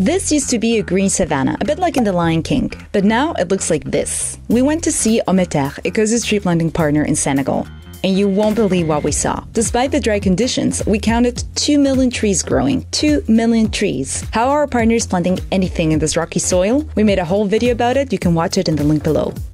This used to be a green savanna, a bit like in The Lion King, but now it looks like this. We went to see Hommes, Terre, Ecosia's tree planting partner in Senegal. And you won't believe what we saw. Despite the dry conditions, we counted 2 million trees growing. 2 million trees. How are our partners planting anything in this rocky soil? We made a whole video about it. You can watch it in the link below.